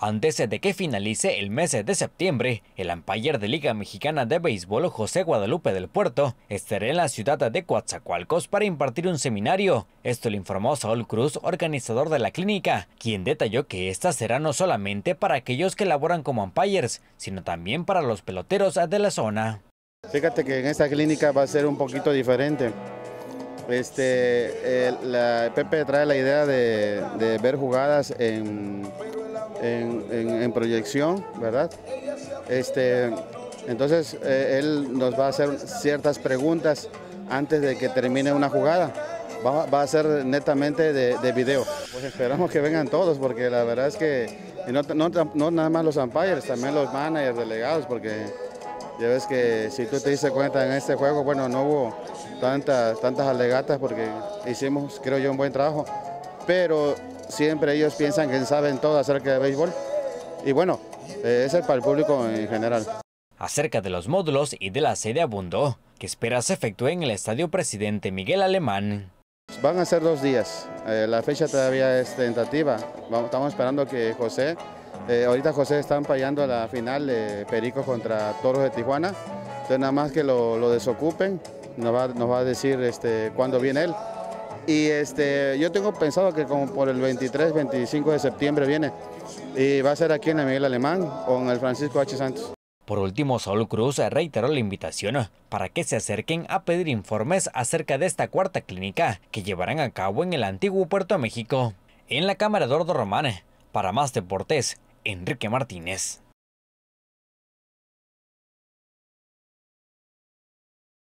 Antes de que finalice el mes de septiembre, el umpire de Liga Mexicana de Béisbol José Guadalupe del Puerto estará en la ciudad de Coatzacoalcos para impartir un seminario. Esto lo informó Saúl Cruz, organizador de la clínica, quien detalló que esta será no solamente para aquellos que laboran como umpires, sino también para los peloteros de la zona. Fíjate que en esta clínica va a ser un poquito diferente. La Pepe trae la idea de ver jugadas en proyección, ¿verdad? Entonces él nos va a hacer ciertas preguntas antes de que termine una jugada. Va a ser netamente de video. Pues esperamos que vengan todos, porque la verdad es que no nada más los umpires, también los managers, delegados, porque ya ves que si tú te diste cuenta en este juego, bueno, no hubo tantas alegatas porque hicimos, creo yo, un buen trabajo, pero siempre ellos piensan que saben todo acerca de béisbol y bueno, es para el público en general. Acerca de los módulos y de la sede abundó, que espera se efectúe en el Estadio Presidente Miguel Alemán. Van a ser 2 días, la fecha todavía es tentativa, estamos esperando que José, ahorita José está empallando la final de Pericos contra Toros de Tijuana, entonces nada más que lo desocupen, nos va a decir cuándo viene él. Y yo tengo pensado que como por el 23, 25 de septiembre viene y va a ser aquí en el Miguel Alemán o en el Francisco H. Santos. Por último, Saúl Cruz reiteró la invitación para que se acerquen a pedir informes acerca de esta cuarta clínica que llevarán a cabo en el antiguo Puerto México. En la cámara Eduardo Román, para Más Deportes, Enrique Martínez.